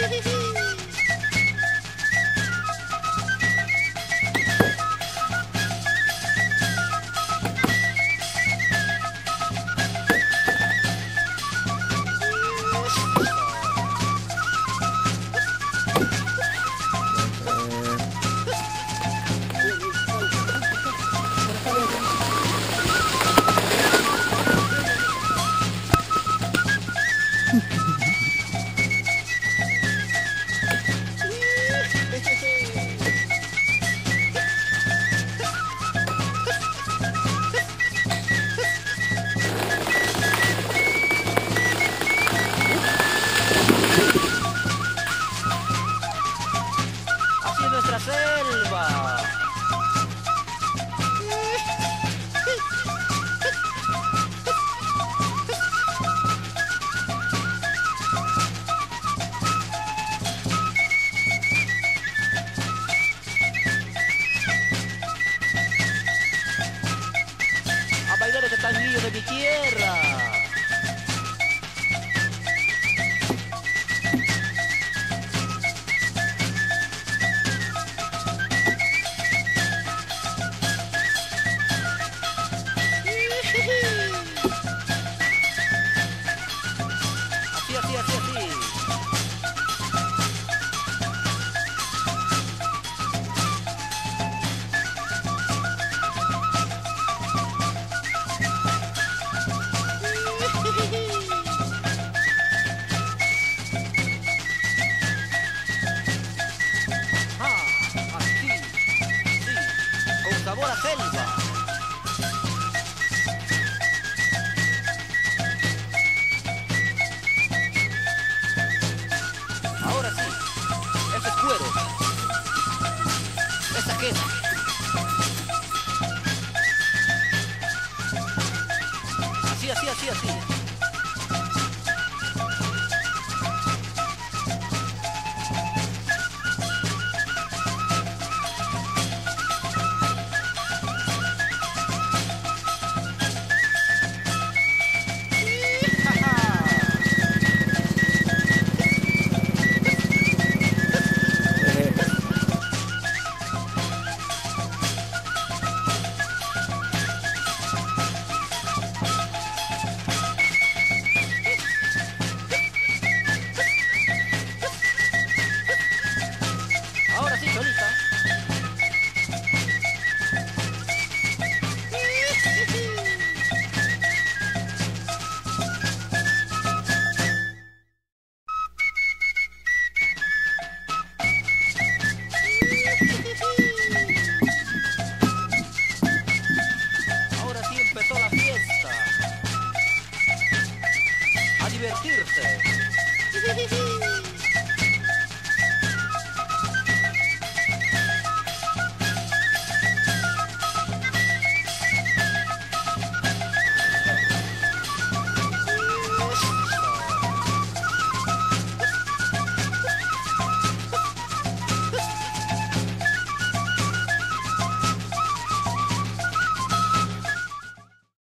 Así es nuestra selva. A bailar este tanguillo de mi tierra. Así, así, así, así. Ah, así, sí, con sabor a selva. Ahora sí, este es cuero. Esta queda. Así, así, así, así. Ahora sí, solita. Ahora sí empezó la fiesta. A divertirse.